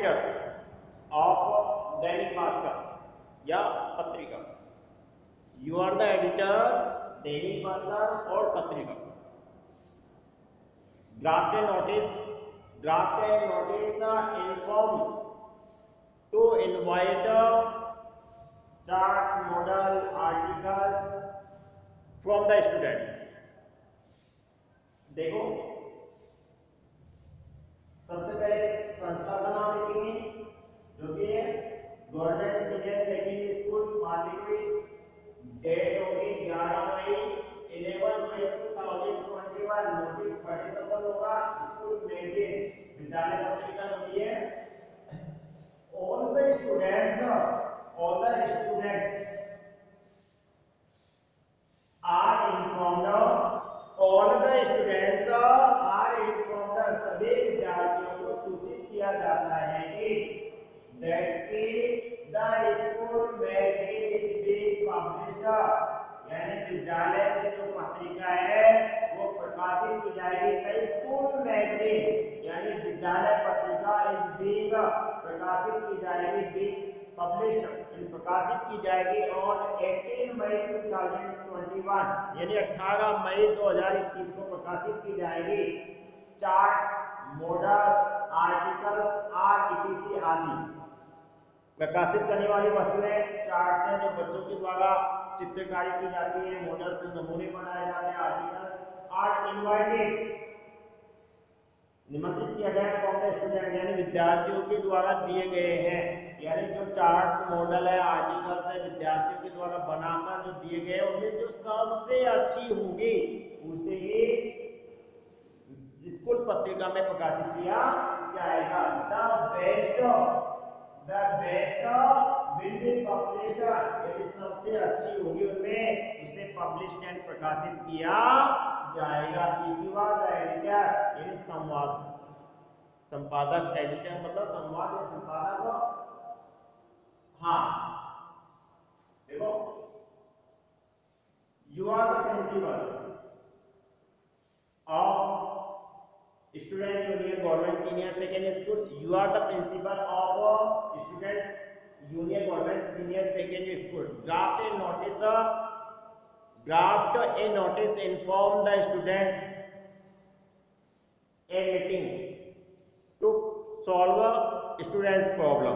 Editor of Dainik Bhaskar या पत्रिका। You are the editor दैनिक भास्कर और पत्रिका। Draft and notice inform to invite chart model articles from the students. देखो सबसे पहले संस्था का नाम लिखेंगे जो कि है government senior secondary school Malikpur. Date होगी 11 मई 11 मई 2021। नोटिस पर्टिकुलर होगा स्कूल मैगजीन विद्यालय पत्रिका होती है। all the students are informed। सभी विद्यार्थियों को सूचित किया जाता है कि that the school magazine is being published। यानी विद्यालय की जो पत्रिका है वो प्रकाशित की जाएगी। द स्कूल मैगजीन यानी विद्यालय पत्रिका इज बीइंग प्रकाशित की जाएगी, बीइंग पब्लिश्ड प्रकाशित की जाएगी ऑन 18 मई 2021 यानी 18 मई 2021 को प्रकाशित की जाएगी। चार्ट मॉडल आर्टिकल्स etc आदि प्रकाशित करने वाली वस्तुएं चार्ट हैं जो बच्चों के द्वारा चित्रकारी की जाती है, मॉडल से नमूने बनाए जाते हैं। आर्टिकल्स आर इनवाइटेड निमंत्रित किया गया फ्रॉम द स्टूडेंट यानी विद्यार्थियों के द्वारा दिए गए हैं। यानी जो चार्ट मॉडल है आर्टिकल्स है विद्यार्थियों के द्वारा बनाकर जो दिए गए उनमें जो सबसे अच्छी होगी उसे ही स्कूल पत्रिका में प्रकाशित किया जाएगा। The best will be published यदि सबसे अच्छी होगी उनमें उसे पब्लिश्ड एंड प्रकाशित किया जाएगा। एडिटर यानी संपादक एडिटर मतलब संवाद या संपादक। हाँ देखो you are the principal of student union government senior secondary school. You are the principal of student union government senior secondary school. Draft a notice inform the student a meeting to solve students problem.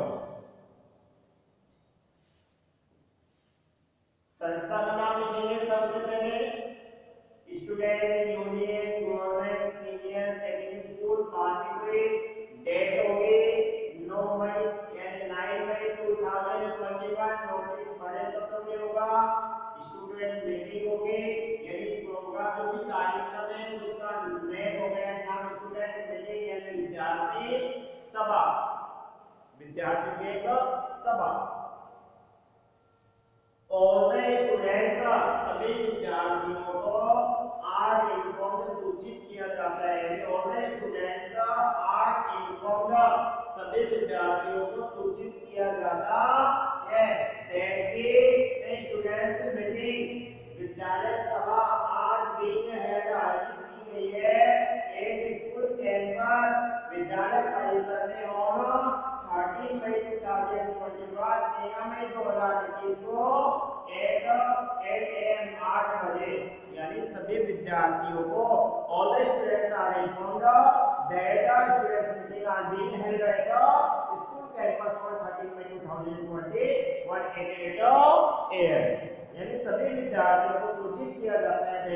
संस्था का नाम लिखेंगे सबसे पहले student union government senior secondary school Malikpur. Date होगी 9 मई यानी 9 मई 2021। Notice बड़े शब्दों में होगा। स्टूडेंट मीटिंग होगी यानी प्रोग्राम जो भी कार्यक्रम है उसका नेम हो गया नाम स्टूडेंट मीटिंग यानी विद्यार्थी सभा, विद्यार्थियों की एक सभा। ऑल द स्टूडेंट्स सभी विद्यार्थियों को आर इन्फॉर्म्ड सूचित किया जाता है यानी all the students are informed सभी विद्यार्थियों को सूचित किया जाता है दैट स्टूडेंट्स मीटिंग विद्यालय सभा आज बीइंग हेल्ड आयोजित की गई है एट स्कूल कैंपस विद्यालय परिसर में ऑन 30 मई 2021 13 मई 2021 को 8 AM 8 बजे यानी सभी विद्यार्थियों को all the students are informed that students meeting are being held at school campus on 30 May 2021 8 AM यानी सभी विद्यार्थियों को सूचित किया जाता है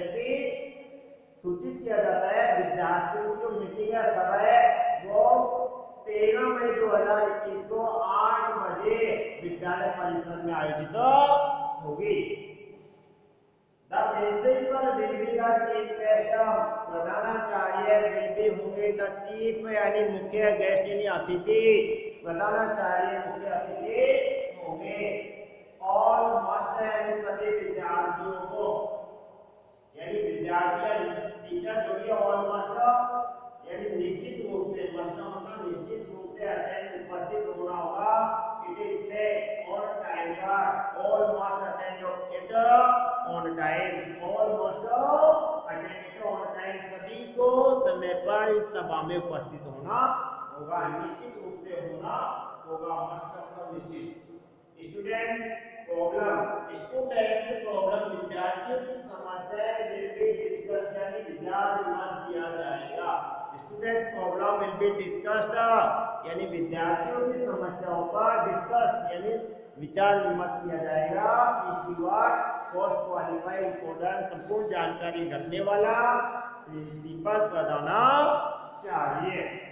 विद्यार्थियों की जो मीटिंग है सभा है वो 13 मई 2021 को 8 बजे विद्यालय परिसर में आयोजित होगी। The principal will be the chief guest. प्रधानाचार्य विल बी होंगे द चीफ यानी मुख्य गेस्ट यानी अतिथि। प्रधानाचार्य मुख्य अतिथि होंगे। ऑल मस्ट यानी सभी विद्यार्थियों को यानी विद्यार्थी टीचर जो भी ऑल मस्ट यानी निश्चित रूप से मस्ट मतलब निश्चित रूप से अटेंड उपस्थित होना होगा। इट इज पे ऑन टाइम पर all must attend it on time all must attend it on time सभी को समय पर इस सभा में उपस्थित होना होगा, निश्चित रूप से होना होगा, मतलब निश्चित। स्टूडेंट प्रॉब्लम विद्यार्थियों की समस्या डिस्कस यानी विचार विमर्श किया जाएगा। Students problem will be discussed यानी विद्यार्थियों की समस्याओं पर डिस्कस यानी विचार विमर्श किया जाएगा। पोस्ट क्वालिफाइड इम्पोर्टेंट संपूर्ण जानकारी रखने वाला प्रिंसिपल प्रधानाचार्य।